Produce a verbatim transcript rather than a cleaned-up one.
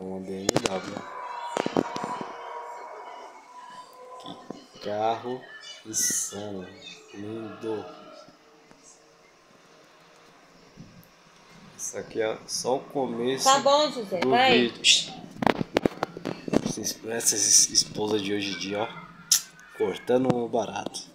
uma B M W. Que carro insano, lindo. Isso aqui é só o começo. Tá bom, José, do vai. vídeo. Essas esposas de hoje em dia, ó, cortando o barato.